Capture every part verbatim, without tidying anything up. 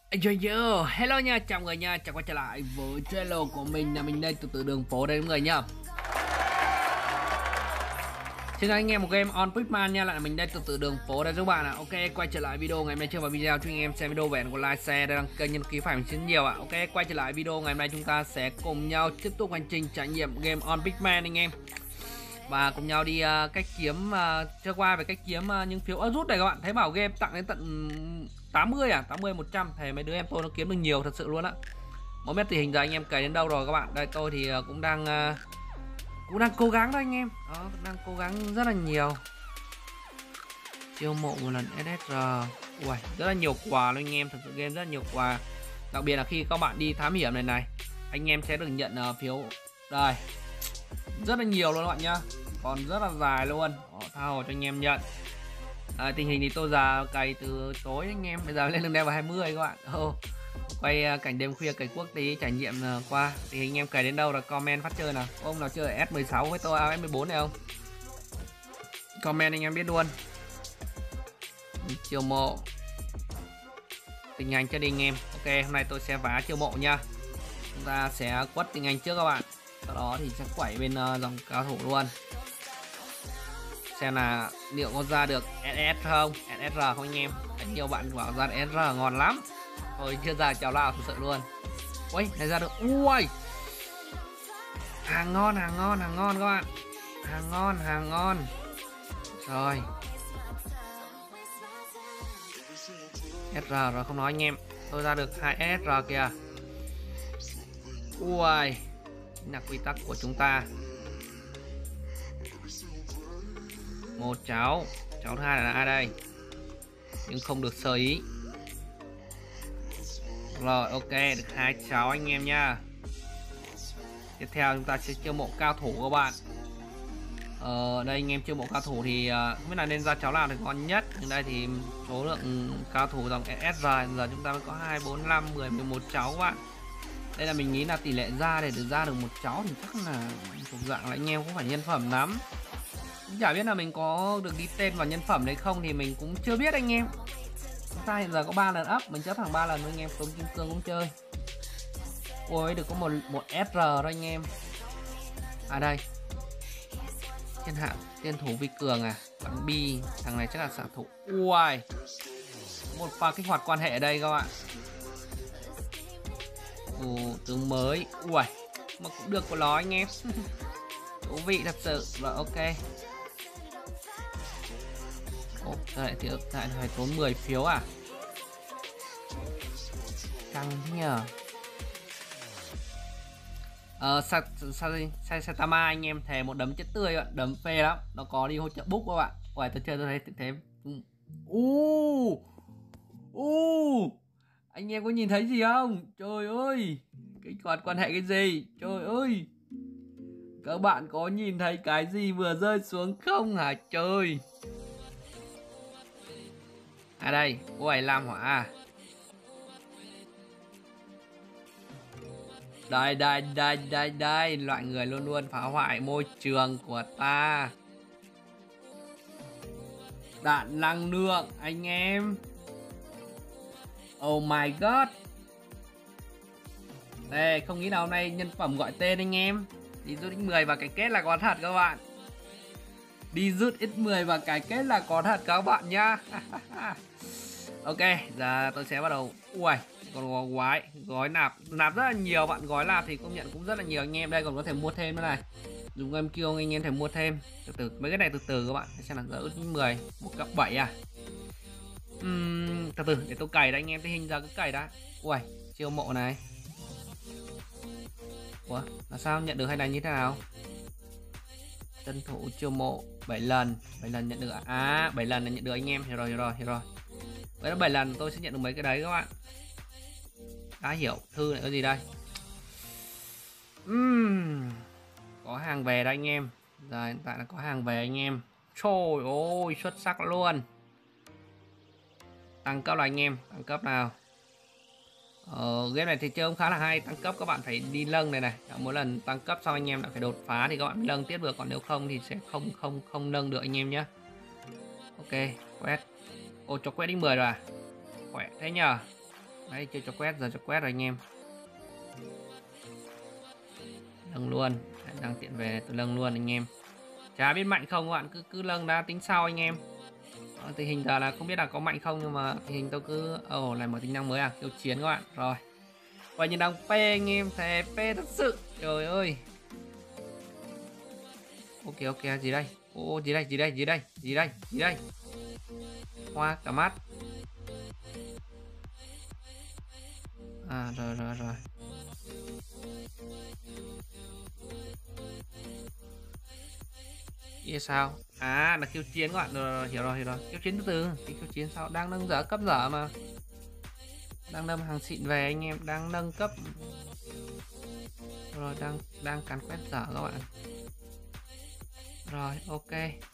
Yo yo, hello nha, chào mọi người nha, chào quay trở lại với trailer của mình là mình đây từ từ đường phố đây mọi người nha. Xin chào anh em một game on Pitman nha, lại mình đây từ từ đường phố đây các bạn ạ. Ok, quay trở lại video ngày hôm nay chưa vào video cho anh em xem video về của like share đăng kênh nhân ký phải mình xin nhiều ạ. Ok, quay trở lại video ngày hôm nay chúng ta sẽ cùng nhau tiếp tục hành trình trải nghiệm game on Pitman anh em. Và cùng nhau đi uh, cách kiếm uh, chơi qua về cách kiếm uh, những phiếu ớt rút này các bạn. Thấy bảo game tặng đến tận tám mươi à, tám mươi một trăm thì mấy đứa em tôi nó kiếm được nhiều thật sự luôn á. Mỗi biết tình hình giờ anh em cày đến đâu rồi các bạn. Đây tôi thì uh, cũng đang uh, cũng đang cố gắng đó anh em. Đó, đang cố gắng rất là nhiều. Chiêu mộ một lần ét ét rờ. Ui, rất là nhiều quà luôn anh em, thật sự game rất là nhiều quà. Đặc biệt là khi các bạn đi thám hiểm này này, anh em sẽ được nhận uh, phiếu đây. Rất là nhiều luôn các bạn nhá. Còn rất là dài luôn. Đó, tha hồ cho anh em nhận. À, tình hình thì tôi già cày từ tối anh em, bây giờ lên đường đeo vào hai mươi các bạn. Oh, quay uh, cảnh đêm khuya cày quốc tí trải nghiệm uh, qua. Thì anh em cày đến đâu là comment phát chơi nào. Có ông nào chơi ét mười sáu với tôi ét mười bốn này không? Comment anh em biết luôn. Chiêu mộ tình anh cho đi anh em. Ok, hôm nay tôi sẽ vá chiêu mộ nha. Chúng ta sẽ quất tình anh trước các bạn. Sau đó thì sẽ quẩy bên uh, dòng cao thủ luôn. Xem là liệu có ra được ét ét không, ét ét rờ không anh em. Đấy, nhiều bạn bảo ra ét ét rờ ngon lắm. Tôi chưa ra chào nào thực sự luôn. Ui, này ra được. Ui, hàng ngon, hàng ngon, hàng ngon các bạn. Hàng ngon, hàng ngon. Rồi ét rờ rồi không nói anh em. Tôi ra được hai ét rờ kìa. Ui, là quy tắc của chúng ta. Một cháu, cháu thứ hai là ai đây? Nhưng không được sơ ý. Rồi ok, được hai cháu anh em nha. Tiếp theo chúng ta sẽ chiêu mộ cao thủ các bạn. Ờ, đây anh em chiêu mộ cao thủ thì uh, không biết là nên ra cháu nào thì ngon nhất. Nhưng đây thì số lượng cao thủ dòng ét ét rờ giờ chúng ta mới có hai, bốn, năm, mười, mười một cháu các bạn. Đây là mình nghĩ là tỷ lệ ra để được ra được một cháu thì chắc là thuộc dạng là anh em cũng phải nhân phẩm lắm. Chả biết là mình có được ghi tên vào nhân phẩm đấy không thì mình cũng chưa biết anh em. Chúng ta hiện giờ có ba lần up, mình chấp thẳng ba lần thôi anh em, Tuấn Kim Cương cũng chơi. Ôi được có một một ét rờ thôi anh em. À đây. Thiên hạ tiên thủ vi cường à, bắn bi, thằng này chắc là xạ thủ. Ui. Một pha kích hoạt quan hệ ở đây các bạn. Ồ, tướng mới. Ui, mà cũng được của nó anh em. Thú vị thật sự. Rồi ok. Ồ, lại thì lại phải tốn mười phiếu à? Căng thế nhờ. Ờ, Saitama anh em thề một đấm chết tươi bạn, đấm phê lắm. Nó có đi hỗ trợ book các bạn. Ôi tôi chơi tôi thấy thế. U. U. Anh em có nhìn thấy gì không? Trời ơi. Cái quạt quan hệ cái gì? Trời ơi. Các bạn có nhìn thấy cái gì vừa rơi xuống không hả trời? À đây, ui lam hỏa à. Đây đây đây đây đây, loại người luôn luôn phá hoại môi trường của ta. Đạn năng lượng anh em. Oh my god. Đây, không nghĩ nào hôm nay nhân phẩm gọi tên anh em. Đi rút x mười và cái kết là có thật các bạn. Đi rút x mười và cái kết là có thật các bạn nhá. Ok, giờ tôi sẽ bắt đầu. Ui, còn gói quái, gói nạp, nạp rất là nhiều bạn, gói nạp thì công nhận cũng rất là nhiều anh em. Đây còn có thể mua thêm nữa này. Dùng em kêu anh em thể mua thêm. Từ từ, mấy cái này từ từ các bạn. Xem là giờ x mười, một cộng bảy à. Uhm, từ từ, để tôi cày đã anh em, cái hình giờ cứ cày đã. Ui, chiêu mộ này. Ủa, là sao nhận được hay là như thế nào? Tân thủ chiêu mộ bảy lần, bảy lần nhận được à, bảy lần là nhận được anh em, hiểu rồi, hiểu rồi, hiểu rồi. Vậy là bảy lần tôi sẽ nhận được mấy cái đấy các bạn. Đã hiểu, thư này có gì đây? Uhm, có hàng về đây anh em. Giờ hiện tại là có hàng về anh em. Trời ơi, xuất sắc luôn. Tăng cấp là anh em, tăng cấp nào. Ờ, game này thì chơi cũng khá là hay, tăng cấp các bạn phải đi lâng này này. Mỗi lần tăng cấp xong anh em đã phải đột phá thì các bạn lâng tiếp được, còn nếu không thì sẽ không không không nâng được anh em nhé. Ok, quét. Ô cho quét x mười rồi à? Khỏe thế nhờ. Đấy, chưa cho quét, giờ cho quét rồi anh em. Lâng luôn, đang tiện về này, tôi lâng luôn anh em. Chả biết mạnh không các bạn, cứ cứ lâng đã tính sau anh em. Ờ, tình hình giờ là không biết là có mạnh không, nhưng mà tình hình tôi cứ ồ oh, lại mở tính năng mới à, khiêu chiến các bạn. Rồi coi như đang P anh em, thề P thật sự, trời ơi. Ok ok, gì đây, ô gì đây, gì đây, gì đây, gì đây, gì đây, hoa cả mắt. À rồi rồi rồi, kia sao à, là khiêu chiến các bạn. Rồi, rồi, hiểu rồi hiểu rồi, khiêu chiến từ từ, thì khiêu chiến sao, đang nâng dở cấp dở mà, đang nâng hàng xịn về anh em, đang nâng cấp rồi, đang đang càn quét dở các bạn. Rồi ok,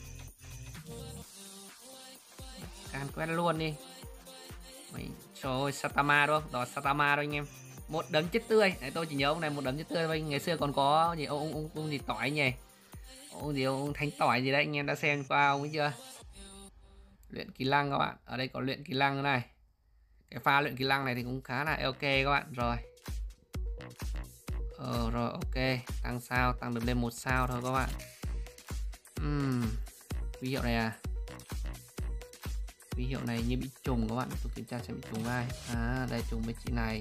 càn quét luôn đi mày. Trời ơi, Satama đúng không, đó Satama đó anh em, một đấm chết tươi. Đấy, tôi chỉ nhớ ông này một đấm chết tươi thôi. Ngày xưa còn có gì ông ông ông, ông gì tỏi nhỉ, ông gì ông thánh tỏi gì đấy, anh em đã xem qua ông ấy chưa. Luyện kỹ năng các bạn, ở đây có luyện kỹ năng này, cái pha luyện kỹ năng này thì cũng khá là ok các bạn. Rồi ờ rồi ok, tăng sao, tăng được lên một sao thôi các bạn. Uhm, huy hiệu này à, huy hiệu này như bị trùng các bạn, tôi kiểm tra xem bị trùng ai. À đây, trùng với chị này.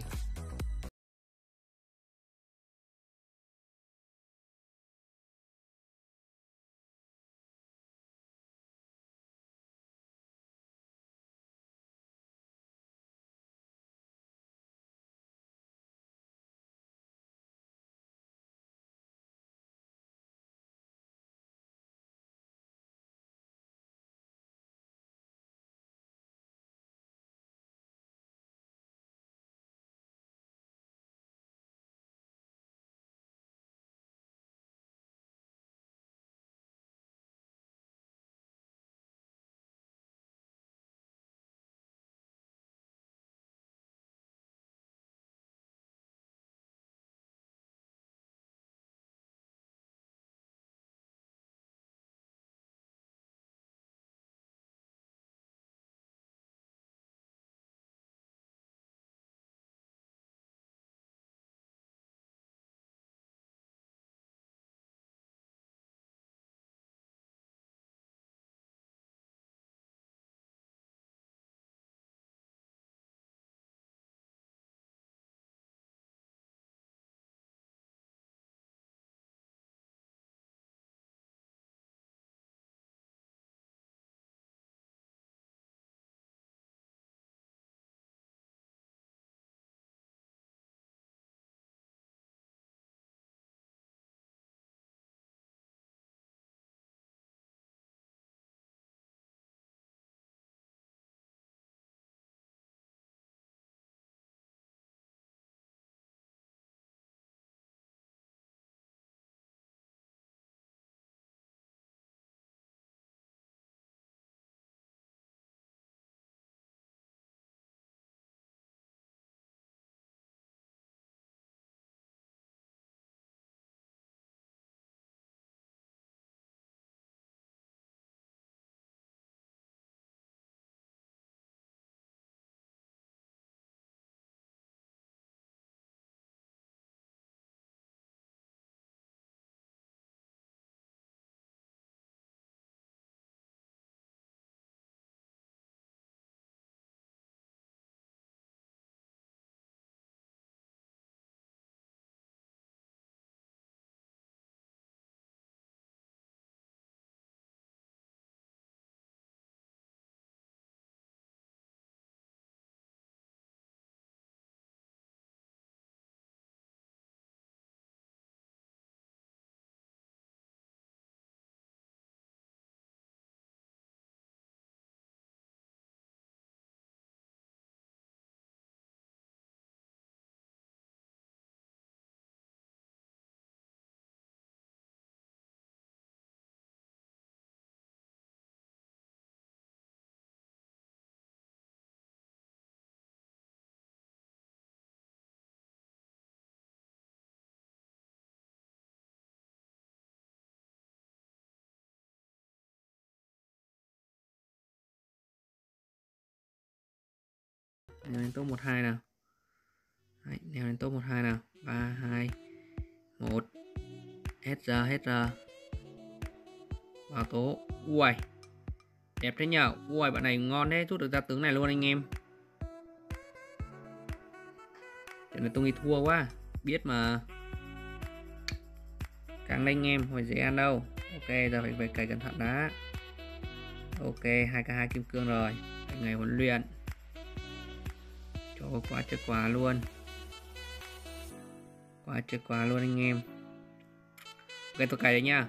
Nhấn tô một hai nào. Đấy, leo lên top một hai nào. Ba hai một. Hết giờ, hết giờ. Vào tố. Ui, đẹp thế nhở. Ui, bạn này ngon thế, rút được ra tướng này luôn anh em. Chuyện này tôi nghĩ thua quá. Biết mà. Càng lên anh em, hồi dễ ăn đâu. Ok, giờ phải về cày cẩn thận đã. Ok, hai k hai kim cương rồi. Ngày huấn luyện. Cho quá trời quà luôn. Quá trời quà luôn anh em. Ok, tôi cày đấy nha.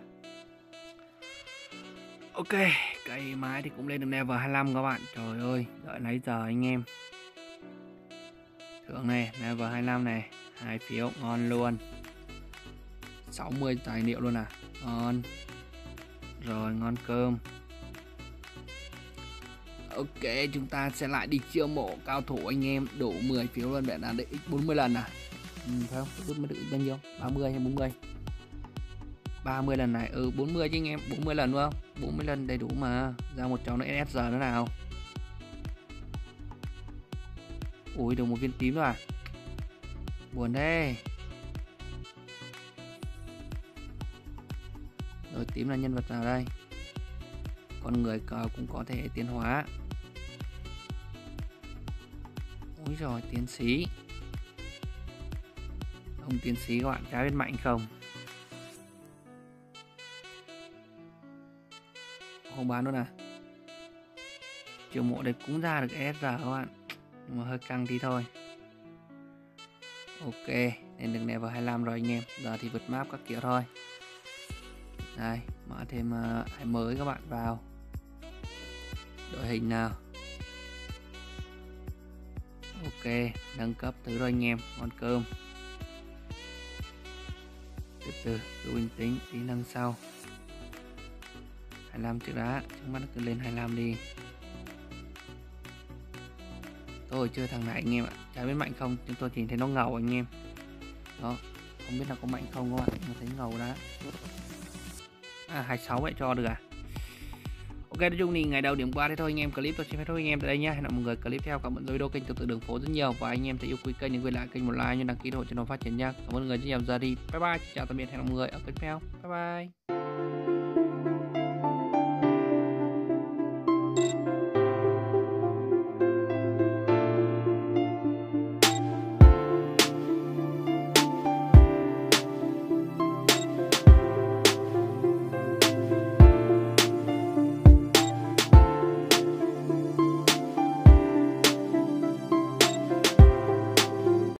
Ok, cày mãi thì cũng lên được level hai mươi lăm các bạn. Trời ơi, đợi lấy giờ anh em. Thưởng này, level hai mươi lăm này. Hai phiếu, ngon luôn. Sáu mươi tài liệu luôn à. Ngon. Rồi, ngon cơm. Ok, chúng ta sẽ lại đi chiêu mộ cao thủ anh em. Đủ mười phiếu luôn, để là được x bốn mươi lần à. Ừ, phải không? Rút mới được bao nhiêu? ba mươi hay bốn mươi? ba mươi lần này. Ừ, bốn mươi chứ anh em. bốn mươi lần đúng không? bốn mươi lần đầy đủ mà. Ra một cháu nữa ét giê nữa nào. Ui, được một viên tím rồi à. Buồn thế. Rồi, tím là nhân vật nào đây? Con người cờ cũng có thể tiến hóa. Ui rồi, tiến sĩ. Ông tiến sĩ các bạn, chả biết mạnh không. Không bán luôn à. Chiều mộ đây cũng ra được ét giê các bạn. Nhưng mà hơi căng tí thôi. Ok, nên được level hai mươi lăm rồi anh em. Giờ thì vượt map các kiểu thôi. Đây, mở thêm uh, ai mới các bạn vào. Đội hình nào. Ok, nâng cấp thứ rồi anh em, ngon cơm. Từ từ, cứ bình tĩnh, tí nâng sau. hai mươi lăm trước đã, trước mắt nó cứ lên hai mươi lăm đi. Tôi chơi thằng này anh em ạ, chả biết mạnh không, nhưng tôi chỉ thấy nó ngầu anh em. Đó, không biết là có mạnh không các bạn, nhưng mà thấy ngầu đã. À, hai mươi sáu vậy cho được à? Ok, nói chung thì ngày đầu điểm qua thế thôi anh em. Clip tôi xin phép thôi anh em tại đây nhé. Hẹn gặp mọi người clip theo. Cảm ơn video kênh Tự Tử Đường Phố rất nhiều, và anh em thấy yêu quý kênh thì quay lại kênh một like, như đăng ký ủng hộ cho nó phát triển nha. Cảm ơn mọi người rất nhiều. Giờ đi, bye bye, chào tạm biệt, hẹn gặp mọi người ở clip theo. Bye bye.